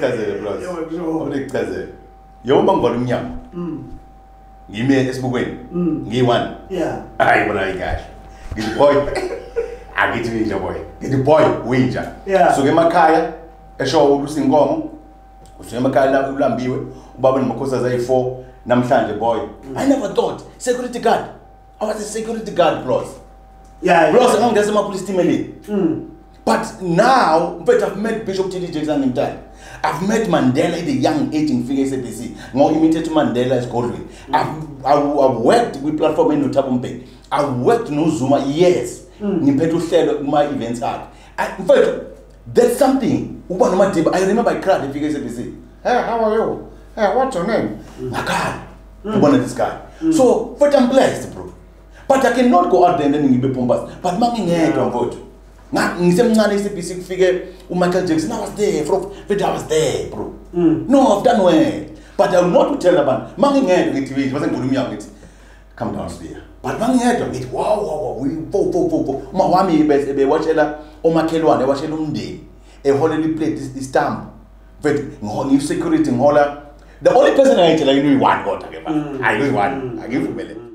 Awunichazele bros. Awunichazele. Yoma ngibona umnyama. Ngime esibukweni. Ngi1. Yeah. Hayi bona ikahle. Ngithi boy. Akithi winja boy. Ngithi boy winja. Yeah. Suke emakhaya eshowe usinkomo. Usuke emakhaya la ulambiwe. Ubaba nemakhosi ayi4 namhlanje boy. I never thought security guard. I was a security guard bros. Yeah. Bros angangeza amapolice team elini. But now, but I've met Bishop T.D. Jackson in time. I've met Mandela at a young age in Figure SABC. Now imitated Mandela as Godwin. I've worked with platform in Notabumpe. I've worked no Zuma, yes. Nimpetu said my events hard. In fact, there's something. I remember I cried in Figure SABC. Hey, how are you? Hey, what's your name? Nakan. One of this guy. So, but I'm blessed, bro. But I cannot go out there and then be pompous. But manging head on vote. Ngisemncane isibhisi kufike uMichael Jackson. I was there, I was there, bro. No, I've done well. But I will not tell abantu. Mangingedwa ngithi it wasn't ngulumi yami ngithi come down Sibiya. But mangingedwa ngithi wow we fo. Uma wami ebewatshela omakhelwane ewatshela umndeni. Eholela iplate istamp. But ngihona security ngihola. The only person I tell you one kodwa ke manje. Hayi one. Angivumele.